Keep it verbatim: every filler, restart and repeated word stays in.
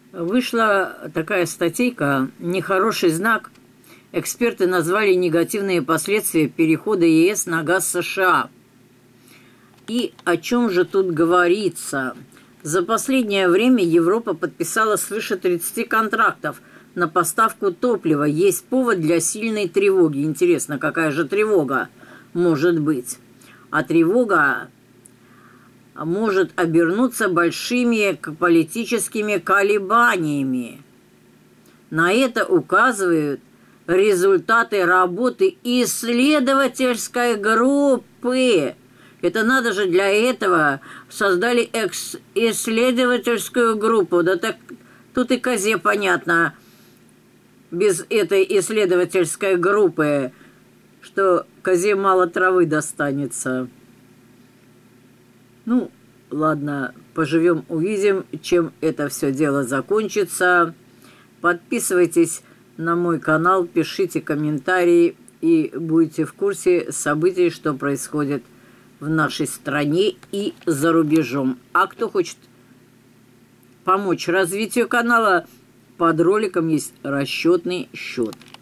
Вышла такая статейка «Нехороший знак». Эксперты назвали негативные последствия перехода ЕС на газ США. И о чем же тут говорится? За последнее время Европа подписала свыше тридцати контрактов на поставку топлива. Есть повод для сильной тревоги. Интересно, какая же тревога может быть? А тревога может обернуться большими политическими колебаниями. На это указывают результаты работы исследовательской группы. Это надо же, для этого создали исследовательскую группу. Да так тут и козе понятно, без этой исследовательской группы, что козе мало травы достанется. Ну, ладно, поживем, увидим, чем это все дело закончится. Подписывайтесь на мой канал, пишите комментарии и будете в курсе событий, что происходит в нашей стране и за рубежом. А кто хочет помочь развитию канала, под роликом есть расчетный счет.